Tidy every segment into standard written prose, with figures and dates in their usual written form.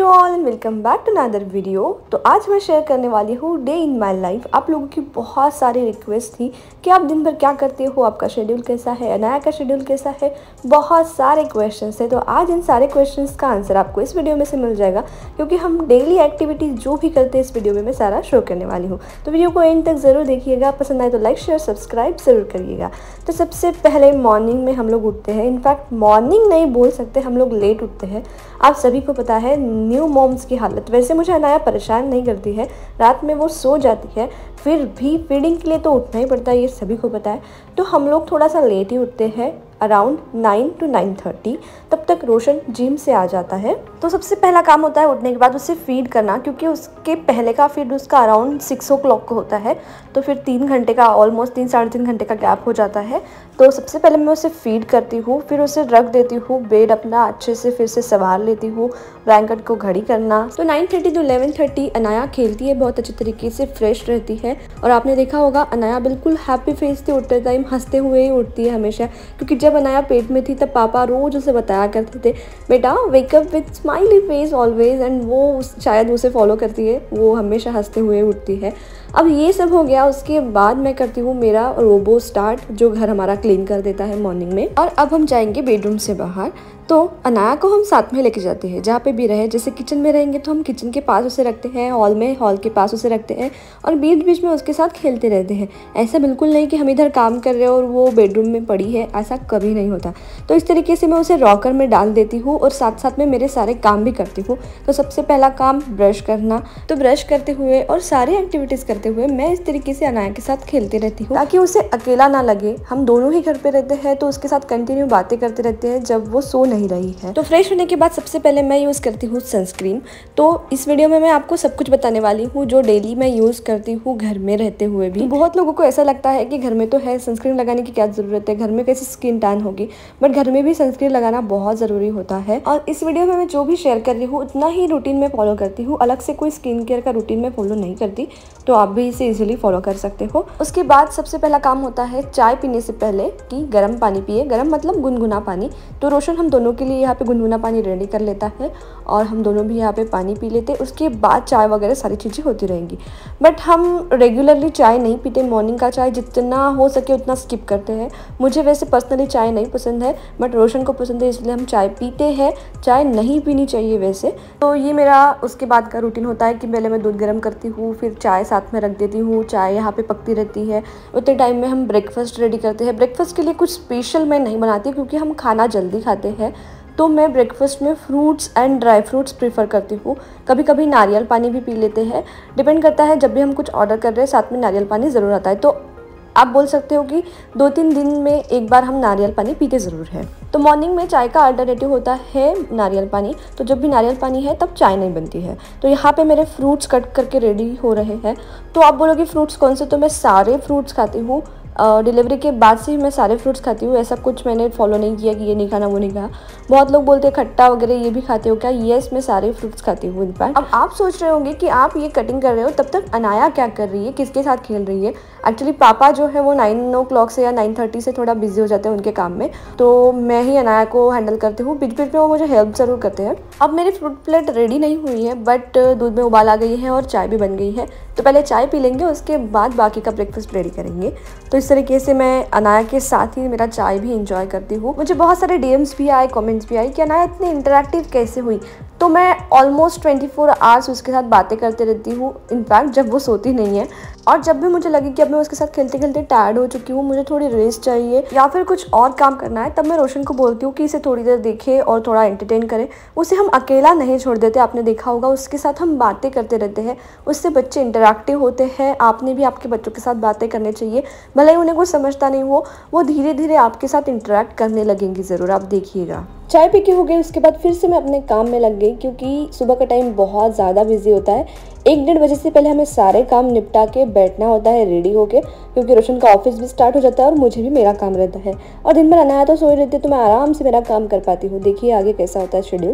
You all and welcome back to another video. तो आज मैं शेयर करने वाली हूँ डे इन माय लाइफ। आप लोगों की बहुत सारी रिक्वेस्ट थी कि आप दिन भर क्या करते हो, आपका शेड्यूल कैसा है, अनाया का शेड्यूल कैसा है। बहुत सारे क्वेश्चंस थे, तो आज इन सारे क्वेश्चंस का आंसर आपको इस वीडियो में से मिल जाएगा, क्योंकि हम डेली एक्टिविटीज़ जो भी करते हैं इस वीडियो में मैं सारा शो करने वाली हूँ। तो वीडियो को एंड तक ज़रूर देखिएगा, पसंद आए तो लाइक शेयर सब्सक्राइब ज़रूर करिएगा। तो सबसे पहले मॉर्निंग में हम लोग उठते हैं, इनफैक्ट मॉर्निंग नहीं बोल सकते, हम लोग लेट उठते हैं। आप सभी को पता है न्यू मॉम्स की हालत। वैसे मुझे अनाया परेशान नहीं करती है, रात में वो सो जाती है, फिर भी फीडिंग के लिए तो उठना ही पड़ता है, ये सभी को पता है। तो हम लोग थोड़ा सा लेट ही उठते हैं, अराउंड 9 to 9:30। तब तक रोशन जिम से आ जाता है। तो सबसे पहला काम होता है उठने के बाद उसे फीड करना, क्योंकि उसके पहले का फीड उसका अराउंड 6 o'clock को होता है। तो फिर 3 घंटे का, ऑलमोस्ट 3-3.5 घंटे का गैप हो जाता है। तो सबसे पहले मैं उसे फीड करती हूँ, फिर उसे रख देती हूँ बेड अपना अच्छे से, फिर से संवार लेती हूँ, ब्लैंकेट को घड़ी करना। तो 9:30 to 11:30 अनाया खेलती है, बहुत अच्छे तरीके से फ्रेश रहती है। और आपने देखा होगा अनाया बिल्कुल हैप्पी फेस से उठते टाइम हंसते हुए ही उठती है हमेशा, क्योंकि जब अनाया पेट में थी तब पापा रोज उसे बताया करते थे, बेटा wake up with smiley face always, and वो शायद उसे फॉलो करती है, वो हमेशा हंसते हुए उठती है। अब ये सब हो गया, उसके बाद मैं करती हूँ मेरा रोबो स्टार्ट, जो घर हमारा क्लीन कर देता है मॉर्निंग में। और अब हम जाएंगे बेडरूम से बाहर। तो अनाया को हम साथ में लेके जाते हैं, जहाँ पे भी रहे। जैसे किचन में रहेंगे तो हम किचन के पास उसे रखते हैं, हॉल में हॉल के पास उसे रखते हैं, और बीच बीच में उसके साथ खेलते रहते हैं। ऐसा बिल्कुल नहीं कि हम इधर काम कर रहे हैं और वो बेडरूम में पड़ी है, ऐसा कभी नहीं होता। तो इस तरीके से मैं उसे रॉकर में डाल देती हूँ और साथ साथ में मेरे सारे काम भी करती हूँ। तो सबसे पहला काम ब्रश करना। तो ब्रश करते हुए और सारी एक्टिविटीज़ करते हुए मैं इस तरीके से अनाया के साथ खेलती रहती हूँ, ताकि उसे अकेला ना लगे। हम दोनों ही घर पे रहते हैं, तो उसके साथ कंटिन्यू बातें करते रहते हैं जब वो सो नहीं रही है। तो फ्रेश होने के बाद सबसे पहले मैं यूज़ करती हूँ सनस्क्रीन। तो इस वीडियो में मैं आपको सब कुछ बताने वाली हूँ जो डेली मैं यूज़ करती हूँ घर में रहते हुए भी। बहुत लोगों को ऐसा लगता है कि घर में तो है, सनस्क्रीन लगाने की क्या ज़रूरत है, घर में कैसे स्किन टैन होगी, बट घर में भी सनस्क्रीन लगाना बहुत ज़रूरी होता है। और इस वीडियो में मैं जो भी शेयर कर रही हूँ उतना ही रूटीन में फॉलो करती हूँ, अलग से कोई स्किन केयर का रूटीन में फॉलो नहीं करती, तो आप भी इसे इजीली फॉलो कर सकते हो। उसके बाद सबसे पहला काम होता है चाय पीने से पहले कि गर्म पानी पिए। गर्म मतलब गुनगुना पानी। तो रोशन हम दोनों के लिए यहाँ पे गुनगुना पानी रेडी कर लेता है और हम दोनों भी यहाँ पे पानी पी लेते हैं। उसके बाद चाय वगैरह सारी चीज़ें होती रहेंगी, बट हम रेगुलरली चाय नहीं पीते। मॉर्निंग का चाय जितना हो सके उतना स्किप करते हैं। मुझे वैसे पर्सनली चाय नहीं पसंद है, बट रोशन को पसंद है, इसलिए हम चाय पीते हैं। चाय नहीं पीनी चाहिए वैसे। तो ये मेरा उसके बाद का रूटीन होता है कि पहले मैं दूध गर्म करती हूँ, फिर चाय साथ में रख देती हूँ, चाय यहाँ पे पकती रहती है। उतने टाइम में हम ब्रेकफास्ट रेडी करते हैं। ब्रेकफास्ट के लिए कुछ स्पेशल मैं नहीं बनाती, क्योंकि हम खाना जल्दी खाते हैं। तो मैं ब्रेकफास्ट में fruits and dry fruits prefer करती हूँ। कभी कभी नारियल पानी भी पी लेते हैं, डिपेंड करता है। जब भी हम कुछ ऑर्डर कर रहे हैं साथ में नारियल पानी ज़रूर आता है। तो आप बोल सकते हो कि 2-3 दिन में एक बार हम नारियल पानी पीते ज़रूर हैं। तो मॉर्निंग में चाय का अल्टरनेटिव होता है नारियल पानी। तो जब भी नारियल पानी है तब चाय नहीं बनती है। तो यहाँ पे मेरे फ्रूट्स कट करके रेडी हो रहे हैं। तो आप बोलोगे फ्रूट्स कौन से, तो मैं सारे फ्रूट्स खाती हूँ। डिलीवरी के बाद से ही मैं सारे फ्रूट्स खाती हूँ, ऐसा कुछ मैंने फॉलो नहीं किया कि ये नहीं खाना वो नहीं खाना। बहुत लोग बोलते हैं खट्टा वगैरह ये भी खाते हो क्या? येस, मैं सारे फ्रूट्स खाती हूँ इनफैक्ट। अब आप सोच रहे होंगे कि आप ये कटिंग कर रहे हो, तब तक अनाया क्या कर रही है, किसके साथ खेल रही है? एक्चुअली पापा जो है वो 9 o'clock से या 9:30 से थोड़ा बिजी हो जाते हैं उनके काम में, तो मैं ही अनाया को हैंडल करती हूँ। बीच बीच में वो मुझे हेल्प ज़रूर करते हैं। अब मेरी फ्रूट प्लेट रेडी नहीं हुई है, बट दूध में उबाल आ गई है और चाय भी बन गई है। तो पहले चाय पी लेंगे, उसके बाद बाकी का ब्रेकफास्ट रेडी करेंगे। तो इस तरीके से मैं अनाया के साथ ही मेरा चाय भी इंजॉय करती हूँ। मुझे बहुत सारे डीएम्स भी आए, कमेंट्स भी आए कि अनाया इतनी इंटरेक्टिव कैसे हुई। तो मैं ऑलमोस्ट 24 आवर्स उसके साथ बातें करते रहती हूँ, इनफैक्ट जब वो सोती नहीं है। और जब भी मुझे लगे कि अब मैं उसके साथ खेलते खेलते टायर्ड हो चुकी हूँ, मुझे थोड़ी रेस्ट चाहिए या फिर कुछ और काम करना है, तब मैं रोशन को बोलती हूँ कि इसे थोड़ी देर देखे और थोड़ा एंटरटेन करे। उसे हम अकेला नहीं छोड़ देते, आपने देखा होगा, उसके साथ हम बातें करते रहते हैं। उससे बच्चे इंटरैक्टिव होते हैं। आपने भी आपके बच्चों के साथ बातें करनी चाहिए, भले ही उन्हें कुछ समझता नहीं हो, वो धीरे धीरे आपके साथ इंटरैक्ट करने लगेंगी ज़रूर, आप देखिएगा। चाय पी के हो गई, उसके बाद फिर से मैं अपने काम में लग गई, क्योंकि सुबह का टाइम बहुत ज़्यादा बिजी होता है। 1-1.5 बजे से पहले हमें सारे काम निपटा के बैठना होता है रेडी होके, क्योंकि रोशन का ऑफिस भी स्टार्ट हो जाता है और मुझे भी मेरा काम रहता है। और दिन भर अनाया तो सोई रहती है, तो मैं आराम से मेरा काम कर पाती हूँ। देखिए आगे कैसा होता है शेड्यूल।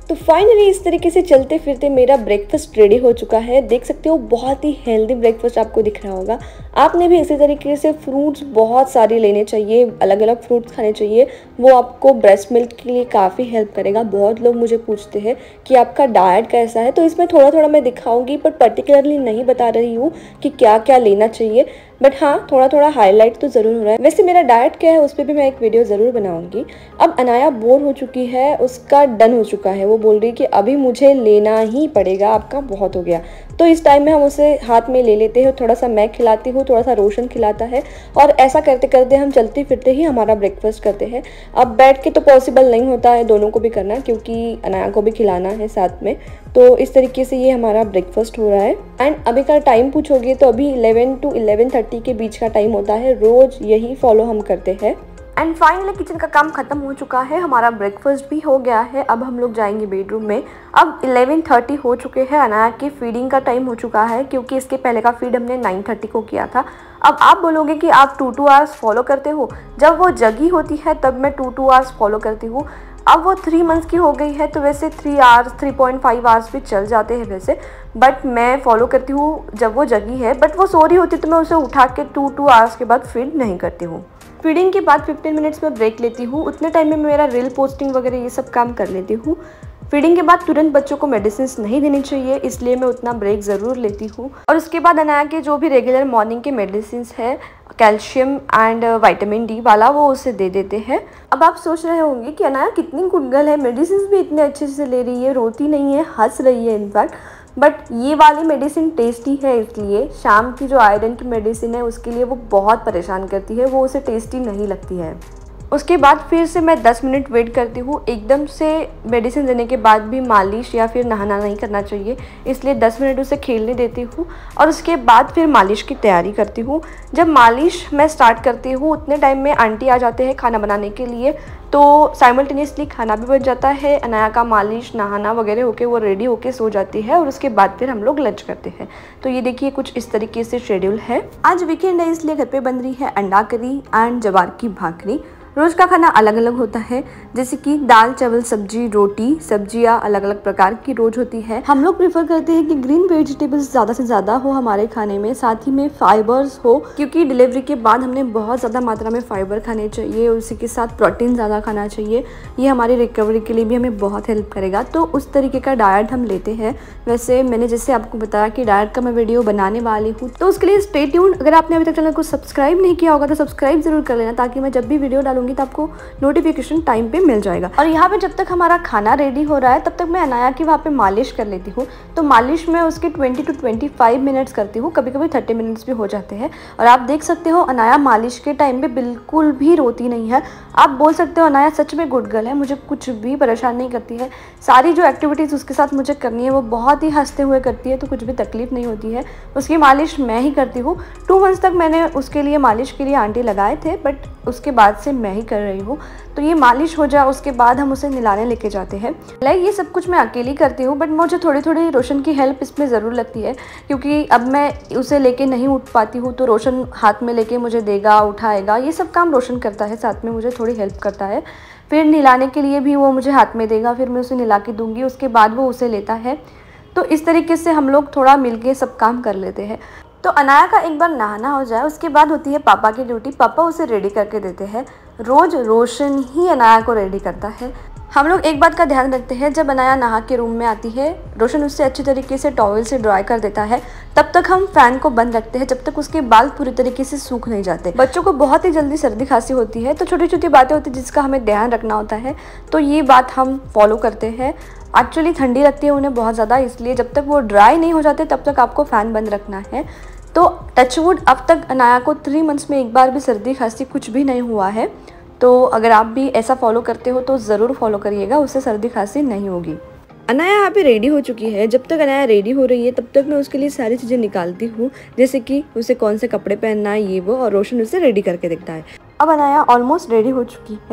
तो फाइनली इस तरीके से चलते फिरते मेरा ब्रेकफास्ट रेडी हो चुका है। देख सकते हो बहुत ही हेल्दी ब्रेकफास्ट आपको दिख रहा होगा। आपने भी इसी तरीके से फ्रूट्स बहुत सारे लेने चाहिए, अलग अलग फ्रूट्स खाने चाहिए। वो आपको ब्रेस्ट मिल्क के लिए काफ़ी हेल्प करेगा। बहुत लोग मुझे पूछते हैं कि आपका डाइट कैसा है, तो इसमें थोड़ा थोड़ा मैं दिखाऊंगी, पर पर्टिकुलरली नहीं बता रही हूँ कि क्या क्या लेना चाहिए, बट हाँ थोड़ा थोड़ा हाईलाइट तो ज़रूर हो रहा है। वैसे मेरा डाइट क्या है उस पर भी मैं एक वीडियो ज़रूर बनाऊंगी। अब अनाया बोर हो चुकी है, उसका डन हो चुका है। वो बोल रही कि अभी मुझे लेना ही पड़ेगा, आपका बहुत हो गया। तो इस टाइम में हम उसे हाथ में ले लेते हैं, थोड़ा सा मैं खिलाती हूँ, थोड़ा सा रोशन खिलाता है, और ऐसा करते करते हम चलते फिरते ही हमारा ब्रेकफास्ट करते हैं। अब बैठ के तो पॉसिबल नहीं होता है दोनों को भी करना, क्योंकि अनाया को भी खिलाना है साथ में। तो इस तरीके से ये हमारा ब्रेकफास्ट हो रहा है। एंड अभी का टाइम पूछोगे तो अभी 11 to 11:30 के बीच का टाइम होता है। रोज़ यही फॉलो हम करते हैं। एंड फाइनली किचन का काम खत्म हो चुका है, हमारा ब्रेकफास्ट भी हो गया है। अब हम लोग जाएंगे बेडरूम में। अब 11:30 हो चुके हैं। अनाया की फीडिंग का टाइम हो चुका है, क्योंकि इसके पहले का फीड हमने 9:30 को किया था। अब आप बोलोगे कि आप 2 आवर्स फॉलो करते हो। जब वो जगी होती है तब मैं 2 आवर्स फॉलो करती हूँ। अब वो 3 मंथ्स की हो गई है, तो वैसे 3 आवर्स 3.5 आवर्स भी चल जाते हैं वैसे, बट मैं फॉलो करती हूँ जब वो जगी है। बट वो सो रही होती तो मैं उसे उठा के 2 आवर्स के बाद फीड नहीं करती हूँ। फीडिंग के बाद 15 मिनट्स में ब्रेक लेती हूँ। उतने टाइम में मेरा रील पोस्टिंग वगैरह ये सब काम कर लेती हूँ। फीडिंग के बाद तुरंत बच्चों को मेडिसिन नहीं देनी चाहिए, इसलिए मैं उतना ब्रेक ज़रूर लेती हूँ। और उसके बाद अनाया के जो भी रेगुलर मॉर्निंग के मेडिसिन है, कैल्शियम एंड विटामिन डी वाला, वो उसे दे देते हैं। अब आप सोच रहे होंगे कि अनाया कितनी गुड गर्ल है, मेडिसिन भी इतने अच्छे से ले रही है, रोती नहीं है, हंस रही है इनफैक्ट। बट ये वाली मेडिसिन टेस्टी है, इसलिए शाम की जो आयरन की मेडिसिन है उसके लिए वो बहुत परेशान करती है, वो उसे टेस्टी नहीं लगती है। उसके बाद फिर से मैं 10 मिनट वेट करती हूँ। एकदम से मेडिसिन देने के बाद भी मालिश या फिर नहाना नहीं करना चाहिए, इसलिए 10 मिनट उसे खेलने देती हूँ और उसके बाद फिर मालिश की तैयारी करती हूँ। जब मालिश मैं स्टार्ट करती हूँ उतने टाइम में आंटी आ जाते हैं खाना बनाने के लिए, तो साइमल्टेनियसली खाना भी बन जाता है। अनाया का मालिश नहाना वगैरह होके वो रेडी होके सो जाती है और उसके बाद फिर हम लोग लंच करते हैं। तो ये देखिए कुछ इस तरीके से शेड्यूल है। आज वीकेंड है, इसलिए घर पे बन रही है अंडा करी एंड जवार की भाकरी। रोज़ का खाना अलग अलग होता है, जैसे कि दाल चावल सब्जी रोटी, सब्जियां अलग अलग प्रकार की रोज होती है। हम लोग प्रेफर करते हैं कि ग्रीन वेजिटेबल्स ज़्यादा से ज़्यादा हो हमारे खाने में, साथ ही में फाइबर्स हो, क्योंकि डिलीवरी के बाद हमने बहुत ज़्यादा मात्रा में फाइबर खाने चाहिए, उसी के साथ प्रोटीन ज़्यादा खाना चाहिए। ये हमारी रिकवरी के लिए भी हमें बहुत हेल्प करेगा। तो उस तरीके का डाइट हम लेते हैं। वैसे मैंने जैसे आपको बताया कि डाइट का मैं वीडियो बनाने वाली हूँ, तो उसके लिए स्टे ट्यून्ड। अगर आपने अभी तक चैनल को सब्सक्राइब नहीं किया होगा तो सब्सक्राइब जरूर कर लेना, ताकि मैं जब भी वीडियो डालूंगी तो आपको नोटिफिकेशन टाइम पे मिल जाएगा। और यहाँ पे जब तक हमारा खाना रेडी हो रहा है तब तक मैं अनाया की वहाँ पे मालिश कर लेती हूँ। तो मालिश में उसके 20 to 25 मिनट्स करती हूँ, कभी कभी 30 मिनट्स भी हो जाते हैं। और आप देख सकते हो अनाया मालिश के टाइम पे बिल्कुल भी रोती नहीं है। आप बोल सकते हो अनाया सच में गुड गर्ल है, मुझे कुछ भी परेशान नहीं करती है। सारी जो एक्टिविटीज़ उसके साथ मुझे करनी है वो बहुत ही हंसते हुए करती है, तो कुछ भी तकलीफ नहीं होती है। उसकी मालिश मैं ही करती हूँ। 2 मंथ्स तक मैंने उसके लिए मालिश के लिए आंटी लगाए थे, बट उसके बाद से मैं ही कर रही हूँ। तो ये मालिश हो जाए उसके बाद हम उसे नहलाने लेके जाते हैं। लाइक ये सब कुछ मैं अकेली करती हूँ, बट मुझे थोड़ी थोड़ी रोशन की हेल्प इसमें ज़रूर लगती है, क्योंकि अब मैं उसे लेके नहीं उठ पाती हूँ तो रोशन हाथ में लेके मुझे देगा, उठाएगा, ये सब काम रोशन करता है, साथ में मुझे थोड़ी हेल्प करता है। फिर नहलाने के लिए भी वो मुझे हाथ में देगा, फिर मैं उसे नहला के दूँगी, उसके बाद वो उसे लेता है। तो इस तरीके से हम लोग थोड़ा मिलके सब काम कर लेते हैं। तो अनाया का एक बार नहाना हो जाए उसके बाद होती है पापा की ड्यूटी। पापा उसे रेडी करके देते हैं। रोज़ रोशन ही अनाया को रेडी करता है। हम लोग एक बात का ध्यान रखते हैं, जब अनाया नहा के रूम में आती है रोशन उससे अच्छी तरीके से टॉवल से ड्राई कर देता है। तब तक हम फैन को बंद रखते हैं जब तक उसके बाल पूरी तरीके से सूख नहीं जाते। बच्चों को बहुत ही जल्दी सर्दी खांसी होती है, तो छोटी छोटी बातें होती है जिसका हमें ध्यान रखना होता है। तो ये बात हम फॉलो करते हैं। एक्चुअली ठंडी लगती है उन्हें बहुत ज़्यादा, इसलिए जब तक वो ड्राई नहीं हो जाते तब तक आपको फ़ैन बंद रखना है। तो टचवुड अब तक अनाया को 3 मंथ्स में एक बार भी सर्दी खांसी कुछ भी नहीं हुआ है। तो अगर आप भी ऐसा फॉलो करते हो तो ज़रूर फॉलो करिएगा, उससे सर्दी खांसी नहीं होगी। अनाया यहाँ पे रेडी हो चुकी है। जब तक अनाया रेडी हो रही है तब तक मैं उसके लिए सारी चीज़ें निकालती हूँ, जैसे कि उसे कौन से कपड़े पहनना है ये वो, और रोशन उसे रेडी करके देखता है। अब अनाया ऑलमोस्ट रेडी हो चुकी है।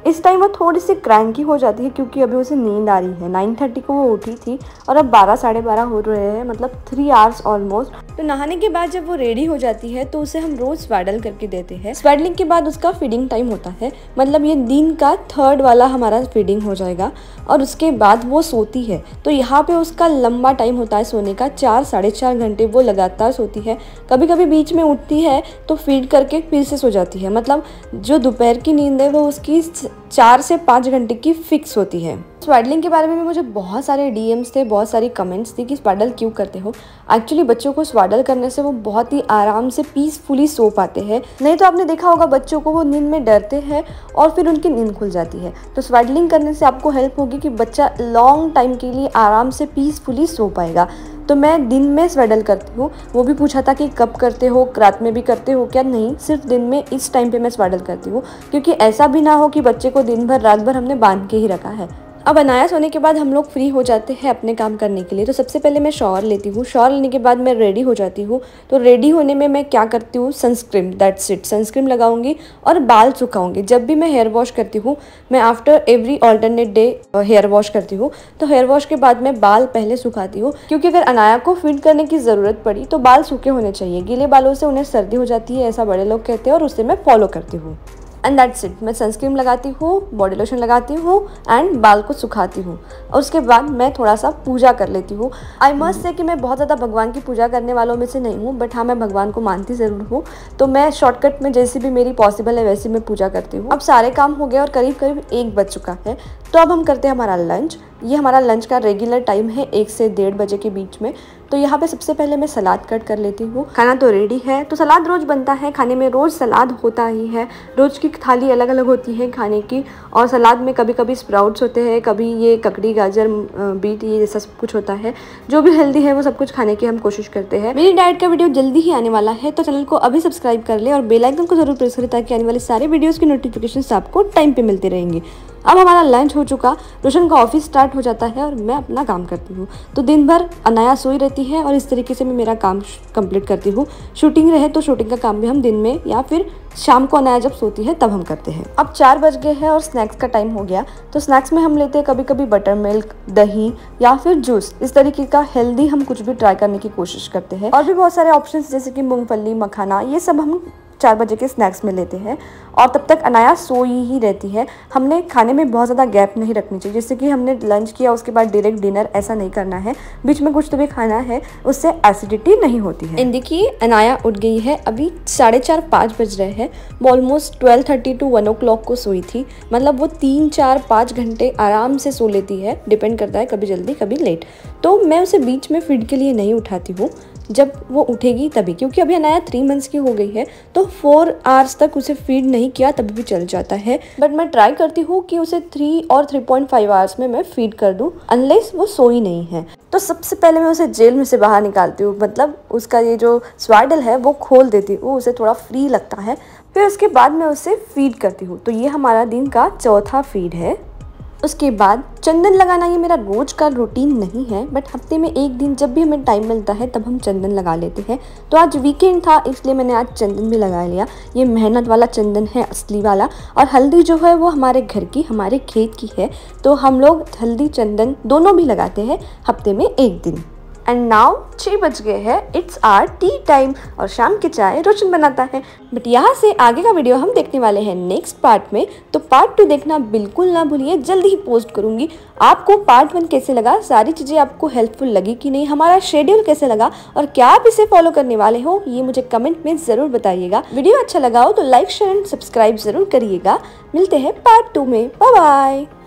इस टाइम वो थोड़ी सी क्रैंकी हो जाती है क्योंकि अभी उसे नींद आ रही है। 9:30 को वो उठी थी और अब 12 साढ़े 12 हो रहे हैं, मतलब 3 आवर्स ऑलमोस्ट। तो नहाने के बाद जब वो रेडी हो जाती है तो उसे हम रोज स्वेडल करके देते हैं। स्वेडलिंग के बाद उसका फीडिंग टाइम होता है, मतलब ये दिन का 3rd वाला हमारा फीडिंग हो जाएगा और उसके बाद वो सोती है। तो यहाँ पे उसका लंबा टाइम होता है सोने का, 4 साढ़े 4 घंटे वो लगातार सोती है। कभी कभी बीच में उठती है तो फीड करके फिर से सो जाती है, मतलब जो दोपहर की नींद है वो उसकी 4 से 5 घंटे की फिक्स होती है। स्वेडलिंग के बारे में मुझे बहुत सारे डीएम्स थे, बहुत सारी कमेंट्स थी कि स्वेडल क्यों करते हो। एक्चुअली बच्चों को स्वेडल करने से वो बहुत ही आराम से पीसफुली सो पाते हैं। नहीं तो आपने देखा होगा बच्चों को वो नींद में डरते हैं और फिर उनकी नींद खुल जाती है। तो स्वेडलिंग करने से आपको हेल्प होगी कि बच्चा लॉन्ग टाइम के लिए आराम से पीसफुली सो पाएगा। तो मैं दिन में स्वेडल करती हूँ। वो भी पूछा था कि कब करते हो, रात में भी करते हो क्या? नहीं, सिर्फ दिन में इस टाइम पे मैं स्वेडल करती हूँ, क्योंकि ऐसा भी ना हो कि बच्चे को दिन भर रात भर हमने बांध के ही रखा है। अब अनाया सोने के बाद हम लोग फ्री हो जाते हैं अपने काम करने के लिए। तो सबसे पहले मैं शॉवर लेती हूँ। शॉवर लेने के बाद मैं रेडी हो जाती हूँ। तो रेडी होने में मैं क्या करती हूँ, सनस्क्रीन, दैट्स इट। सनस्क्रीन लगाऊंगी और बाल सुखाऊंगी। जब भी मैं हेयर वॉश करती हूँ, मैं after every alternate day hair wash करती हूँ। तो हेयर वॉश के बाद मैं बाल पहले सुखाती हूँ, क्योंकि अगर अनाया को फीड करने की ज़रूरत पड़ी तो बाल सूखे होने चाहिए। गीले बालों से उन्हें सर्दी हो जाती है, ऐसा बड़े लोग कहते हैं, और उससे मैं फॉलो करती हूँ। And that's it. मैं सनस्क्रीन लगाती हूँ, बॉडी लोशन लगाती हूँ एंड बाल को सुखाती हूँ और उसके बाद मैं थोड़ा सा पूजा कर लेती हूँ। आई मस्ट से कि मैं बहुत ज़्यादा भगवान की पूजा करने वालों में से नहीं हूँ, बट हाँ, मैं भगवान को मानती ज़रूर हूँ। तो मैं शॉर्टकट में जैसी भी मेरी पॉसिबल है वैसी मैं पूजा करती हूँ। अब सारे काम हो गए और करीब करीब 1 बज चुका है। तो अब हम करते हैं हमारा लंच। ये हमारा लंच का रेगुलर टाइम है 1 से 1:30 बजे के बीच में। तो यहाँ पे सबसे पहले मैं सलाद कट कर लेती हूँ। खाना तो रेडी है। तो सलाद रोज़ बनता है, खाने में रोज़ सलाद होता ही है। रोज़ की थाली अलग अलग होती है खाने की, और सलाद में कभी कभी स्प्राउट्स होते हैं, कभी ये ककड़ी, गाजर, बीट, ये जैसा सब कुछ होता है। जो भी हेल्दी है वो सब कुछ खाने की हम कोशिश करते हैं। मेरी डाइट का वीडियो जल्दी ही आने वाला है, तो चैनल को अभी सब्सक्राइब कर ले और बेल आइकन को जरूर प्रेस करें ताकि आने वाले सारे वीडियोज़ की नोटिफिकेशन आपको टाइम पर मिलती रहेंगी। अब हमारा लंच हो चुका, रोशन का ऑफिस स्टार्ट हो जाता है और मैं अपना काम करती हूँ। तो दिन भर अनाया सोई रहती है और इस तरीके से मैं मेरा काम कंप्लीट करती हूँ। शूटिंग रहे तो शूटिंग का काम भी हम दिन में या फिर शाम को अनाया जब सोती है तब हम करते हैं। अब 4 बज गए हैं और स्नैक्स का टाइम हो गया। तो स्नैक्स में हम लेते हैं कभी कभी बटर मिल्क, दही या फिर जूस। इस तरीके का हेल्दी हम कुछ भी ट्राई करने की कोशिश करते हैं। और भी बहुत सारे ऑप्शंस जैसे कि मूंगफली, मखाना, ये सब हम 4 बजे के स्नैक्स में लेते हैं। और तब तक अनाया सोई ही रहती है। हमने खाने में बहुत ज़्यादा गैप नहीं रखनी चाहिए, जैसे कि हमने लंच किया उसके बाद डायरेक्ट डिनर, ऐसा नहीं करना है। बीच में कुछ तो भी खाना है, उससे एसिडिटी नहीं होती है। देखिए अनाया उठ गई है, अभी 4:30-5 बज रहे हैं। वो ऑलमोस्ट 12:30 to 1 o'clock को सोई थी, मतलब वो 3-4-5 घंटे आराम से सो लेती है, डिपेंड करता है, कभी जल्दी कभी लेट। तो मैं उसे बीच में फीड के लिए नहीं उठाती हूँ, जब वो उठेगी तभी, क्योंकि अभी अनाया 3 मंथ्स की हो गई है। तो 4 आवर्स तक उसे फीड नहीं किया तब भी चल जाता है, बट मैं ट्राई करती हूँ कि उसे 3 और 3.5 आवर्स में मैं फीड कर दूँ, अनलेस वो सोई नहीं है। तो सबसे पहले मैं उसे जेल में से बाहर निकालती हूँ, मतलब उसका ये जो स्वेडल है वो खोल देती हूँ, उसे थोड़ा फ्री लगता है। फिर उसके बाद मैं उसे फीड करती हूँ। तो ये हमारा दिन का चौथा फीड है। उसके बाद चंदन लगाना ये मेरा रोज का रूटीन नहीं है, बट हफ्ते में 1 दिन जब भी हमें टाइम मिलता है तब हम चंदन लगा लेते हैं। तो आज वीकेंड था इसलिए मैंने आज चंदन भी लगा लिया। ये मेहनत वाला चंदन है, असली वाला। और हल्दी जो है वो हमारे घर की, हमारे खेत की है। तो हम लोग हल्दी चंदन दोनों भी लगाते हैं हफ्ते में 1 दिन। एंड नाउ 6 बज गए हैं, इट्स आवर टी टाइम। और शाम की चाय रोशन बनाता है। बट यहाँ से आगे का वीडियो हम देखने वाले हैं नेक्स्ट पार्ट में, तो पार्ट 2 देखना बिल्कुल ना भूलिए, जल्दी ही पोस्ट करूंगी। आपको पार्ट 1 कैसे लगा, सारी चीज़ें आपको हेल्पफुल लगी कि नहीं, हमारा शेड्यूल कैसे लगा और क्या आप इसे फॉलो करने वाले हो, ये मुझे कमेंट में ज़रूर बताइएगा। वीडियो अच्छा लगा हो तो लाइक, शेयर एंड सब्सक्राइब ज़रूर करिएगा। मिलते हैं पार्ट 2 में। Bye bye.